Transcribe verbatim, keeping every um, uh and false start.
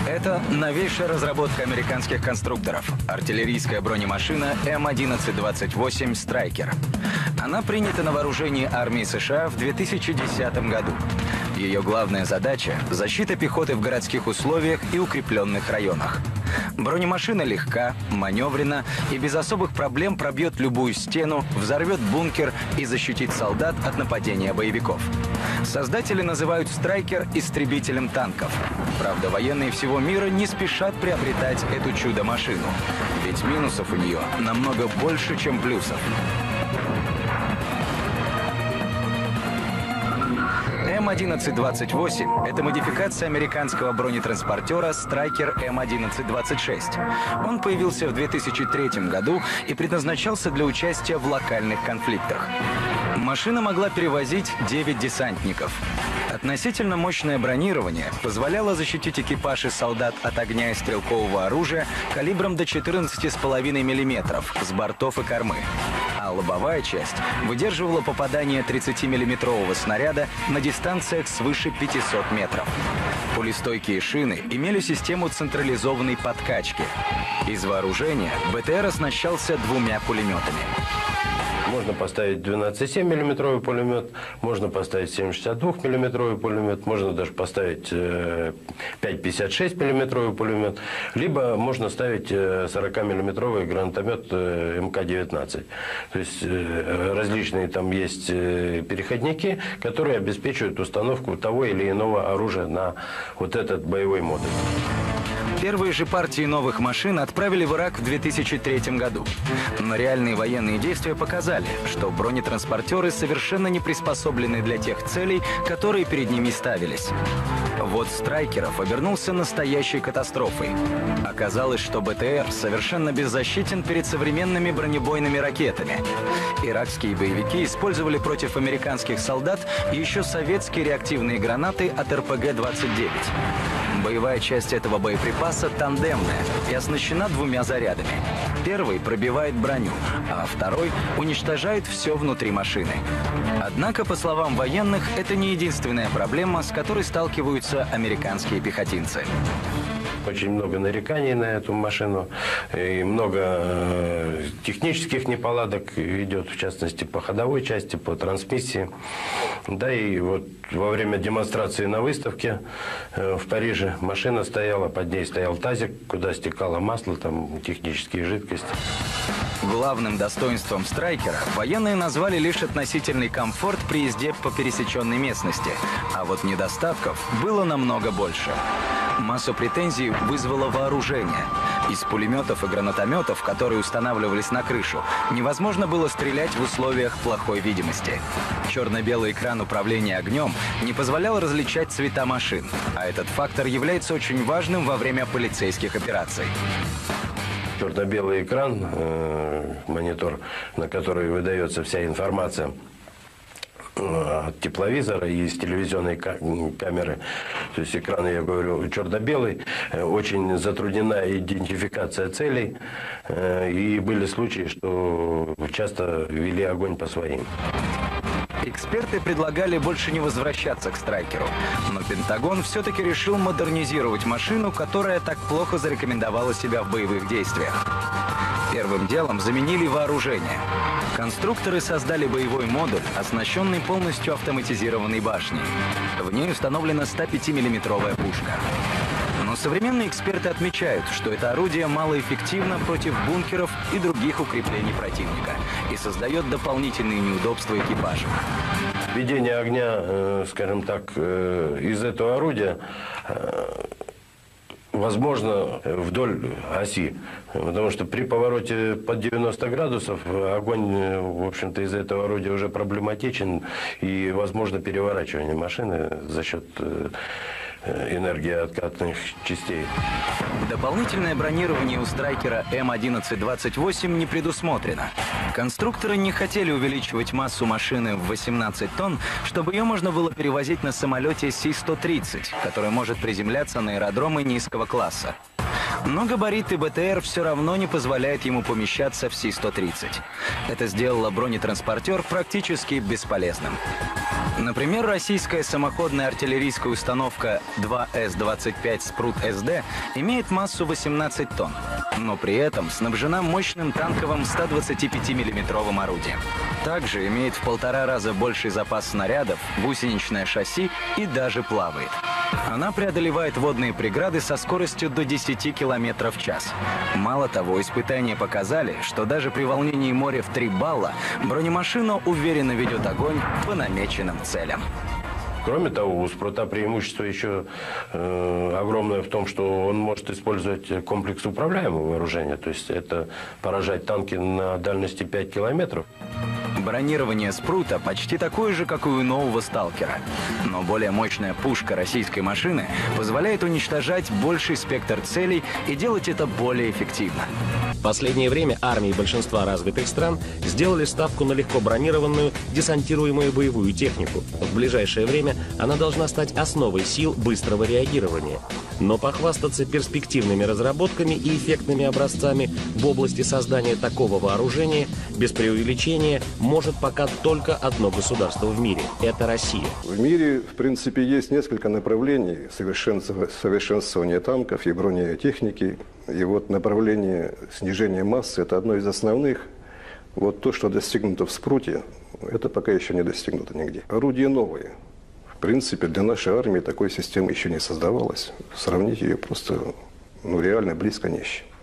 Это новейшая разработка американских конструкторов. Артиллерийская бронемашина М одиннадцать двадцать восемь «Страйкер». Она принята на вооружение армии США в две тысячи десятом году. Ее главная задача – защита пехоты в городских условиях и укрепленных районах. Бронемашина легка, маневрена и без особых проблем пробьет любую стену, взорвет бункер и защитит солдат от нападения боевиков. Создатели называют «Страйкер» истребителем танков. Правда, военные всего мира не спешат приобретать эту чудо-машину. Ведь минусов у нее намного больше, чем плюсов. М одиннадцать двадцать восемь – это модификация американского бронетранспортера «Страйкер М одиннадцать двадцать шесть». Он появился в две тысячи третьем году и предназначался для участия в локальных конфликтах. Машина могла перевозить девять десантников. Относительно мощное бронирование позволяло защитить экипаж и солдат от огня и стрелкового оружия калибром до четырнадцати с половиной миллиметров с бортов и кормы. А лобовая часть выдерживала попадание тридцатимиллиметрового снаряда на дистанциях свыше пятисот метров. Пулестойкие шины имели систему централизованной подкачки. Из вооружения БТР оснащался двумя пулеметами. Можно поставить двенадцать целых семь десятых миллиметровый пулемет, можно поставить семь целых шестьдесят два сотых миллиметровый пулемет, можно даже поставить пять целых пятьдесят шесть сотых миллиметровый пулемет, либо можно ставить сорокамиллиметровый гранатомет М К девятнадцать. То есть различные там есть переходники, которые обеспечивают установку того или иного оружия на вот этот боевой модуль. Первые же партии новых машин отправили в Ирак в две тысячи третьем году. Но реальные военные действия показали, что бронетранспортеры совершенно не приспособлены для тех целей, которые перед ними ставились. Вот «Страйкеров» обернулся настоящей катастрофой. Оказалось, что БТР совершенно беззащитен перед современными бронебойными ракетами. Иракские боевики использовали против американских солдат еще советские реактивные гранаты от Р П Г двадцать девять. Боевая часть этого боеприпаса тандемная и оснащена двумя зарядами. Первый пробивает броню, а второй уничтожает все внутри машины. Однако, по словам военных, это не единственная проблема, с которой сталкиваются американские пехотинцы. Очень много нареканий на эту машину, и много э, технических неполадок идет, в частности, по ходовой части, по трансмиссии. Да и вот во время демонстрации на выставке э, в Париже машина стояла, под ней стоял тазик, куда стекало масло, там технические жидкости. Главным достоинством «Страйкера» военные назвали лишь относительный комфорт при езде по пересеченной местности, а вот недостатков было намного больше. Массу претензий вызвало вооружение. Из пулеметов и гранатометов, которые устанавливались на крышу, невозможно было стрелять в условиях плохой видимости. Черно-белый экран управления огнем не позволял различать цвета машин, а этот фактор является очень важным во время полицейских операций. Черно-белый экран, э, монитор, на который выдается вся информация от тепловизора и из телевизионной камеры, то есть экран, я говорю, черно-белый, очень затруднена идентификация целей, и были случаи, что часто вели огонь по своим. Эксперты предлагали больше не возвращаться к «Страйкеру», но Пентагон все-таки решил модернизировать машину, которая так плохо зарекомендовала себя в боевых действиях. Первым делом заменили вооружение. Конструкторы создали боевой модуль, оснащенный полностью автоматизированной башней. В ней установлена сто пятимиллиметровая пушка. Но современные эксперты отмечают, что это орудие малоэффективно против бункеров и других укреплений противника и создает дополнительные неудобства экипажам. Ведение огня, скажем так, из этого орудия возможно вдоль оси, потому что при повороте под девяносто градусов огонь, в общем-то, из этого орудия уже проблематичен, и возможно переворачивание машины за счет энергии откатных частей. Дополнительное бронирование у «Страйкера» М одиннадцать двадцать восемь не предусмотрено. Конструкторы не хотели увеличивать массу машины в восемнадцать тонн, чтобы ее можно было перевозить на самолете Си сто тридцать, который может приземляться на аэродромы низкого класса. Но габариты БТР все равно не позволяют ему помещаться в Си сто тридцать. Это сделало бронетранспортер практически бесполезным. Например, российская самоходная артиллерийская установка два С двадцать пять Спрут-СД имеет массу восемнадцать тонн, но при этом снабжена мощным танковым сто двадцатипятимиллиметровым орудием. Также имеет в полтора раза больший запас снарядов, гусеничное шасси и даже плавает. Она преодолевает водные преграды со скоростью до десяти километров в час. Мало того, испытания показали, что даже при волнении моря в три балла бронемашина уверенно ведет огонь по намеченным целям. Кроме того, у Спрута преимущество еще э, огромное в том, что он может использовать комплекс управляемого вооружения. То есть это поражать танки на дальности пять километров. Бронирование Спрута почти такое же, как и у нового «Сталкера». Но более мощная пушка российской машины позволяет уничтожать больший спектр целей и делать это более эффективно. В последнее время армии большинства развитых стран сделали ставку на легко бронированную десантируемую боевую технику. В ближайшее время она должна стать основой сил быстрого реагирования. Но похвастаться перспективными разработками и эффектными образцами в области создания такого вооружения без преувеличения может пока только одно государство в мире – это Россия. В мире, в принципе, есть несколько направлений совершенствования танков и бронетехники. И вот направление снижения массы – это одно из основных. Вот то, что достигнуто в Спруте, это пока еще не достигнуто нигде. Орудия новые. В принципе, для нашей армии такой системы еще не создавалось. Сравнить ее просто ну, реально близко не с чем.